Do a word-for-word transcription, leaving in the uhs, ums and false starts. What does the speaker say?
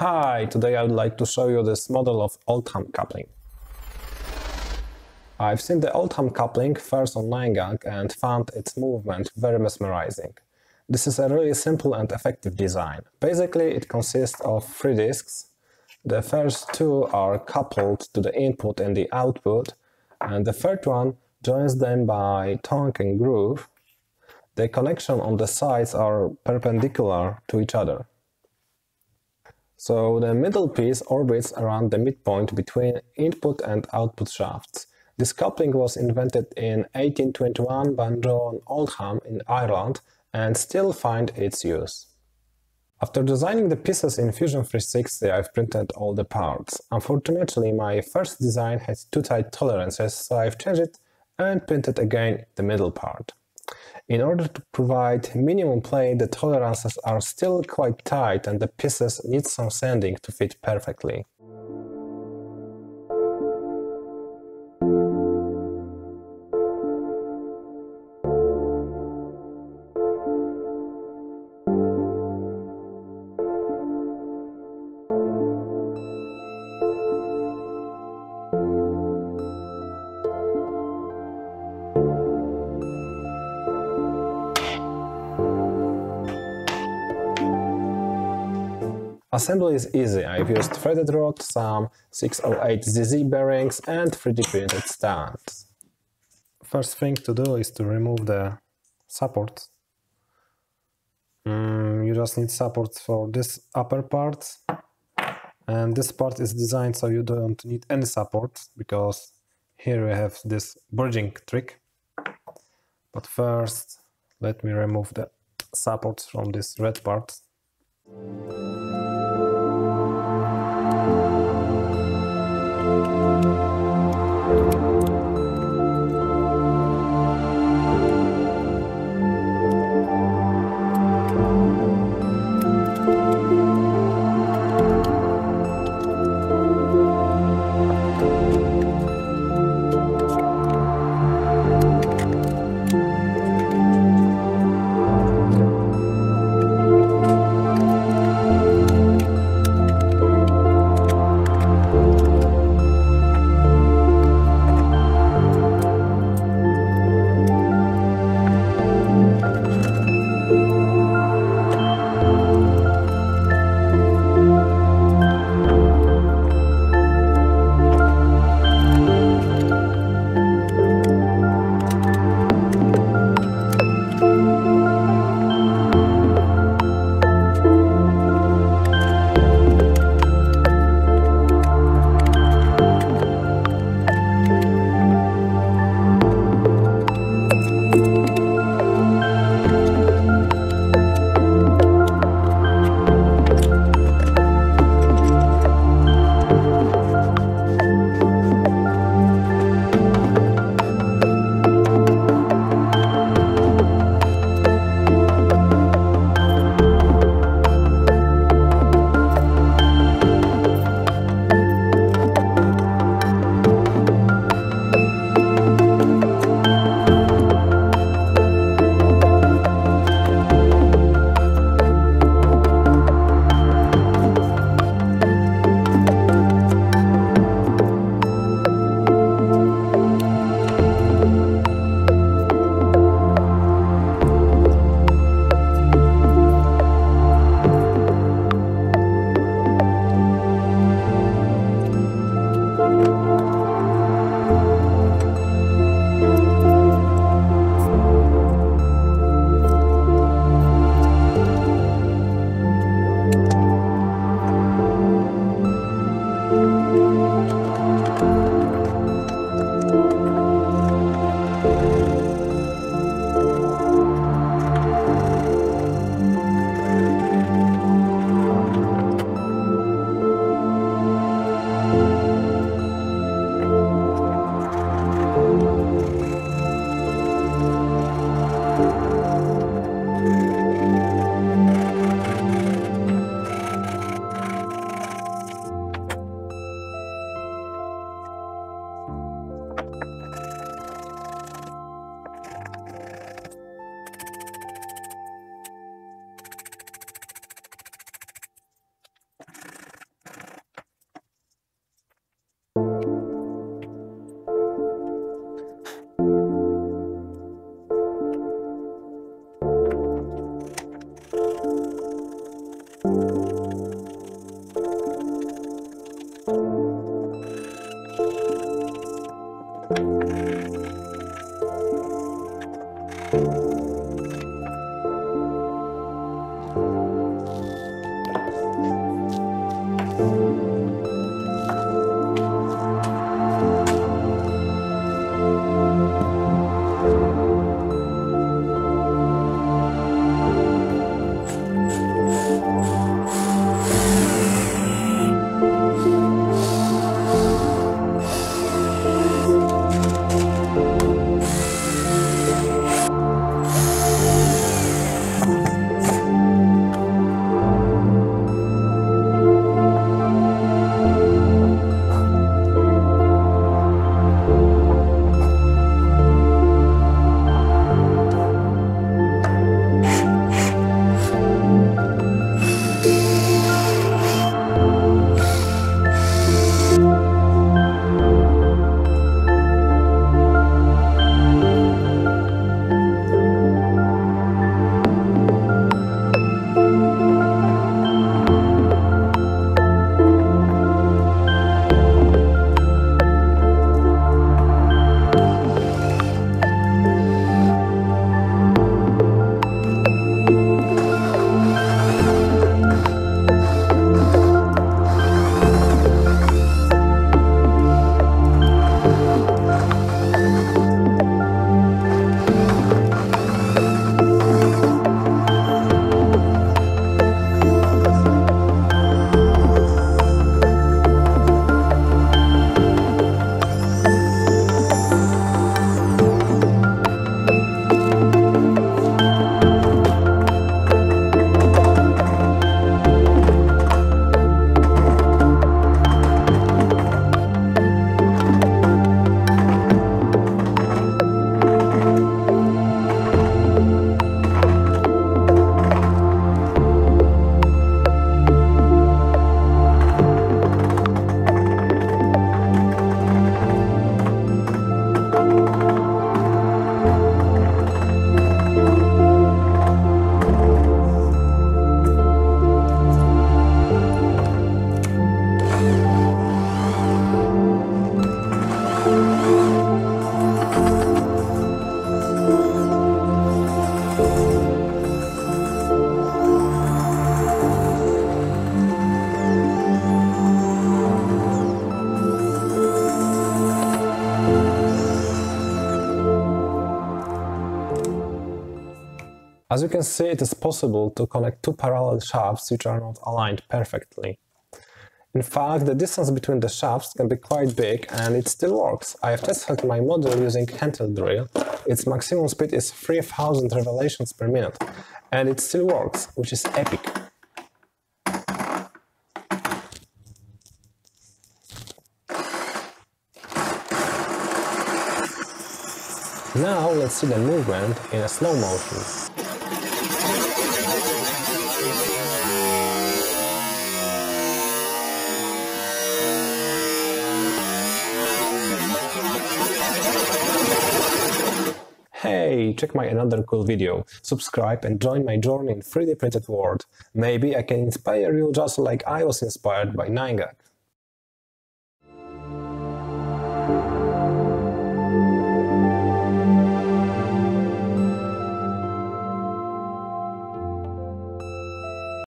Hi, today I would like to show you this model of Oldham coupling. I've seen the Oldham coupling first on nine gang and found its movement very mesmerizing. This is a really simple and effective design. Basically, it consists of three discs. The first two are coupled to the input and the output, and the third one joins them by tongue and groove. The connection on the sides are perpendicular to each other. So the middle piece orbits around the midpoint between input and output shafts. This coupling was invented in eighteen twenty-one by John Oldham in Ireland and still finds its use. After designing the pieces in Fusion three sixty, I've printed all the parts. Unfortunately, my first design had too tight tolerances, so I've changed it and printed again the middle part. In order to provide minimum play, the tolerances are still quite tight and the pieces need some sanding to fit perfectly. Assembly is easy. I've used threaded rod, some six oh eight Z Z bearings and three D printed stands. First thing to do is to remove the supports. Mm, you just need supports for this upper part, and this part is designed so you don't need any supports because here we have this bridging trick. But first, let me remove the supports from this red part. As you can see, it is possible to connect two parallel shafts which are not aligned perfectly. In fact, the distance between the shafts can be quite big and it still works. I have tested my model using handheld drill. Its maximum speed is three thousand revolutions per minute and it still works, which is epic. Now let's see the movement in a slow motion. Hey, check my another cool video, subscribe and join my journey in three D printed world. Maybe I can inspire you just like I was inspired by nine gag.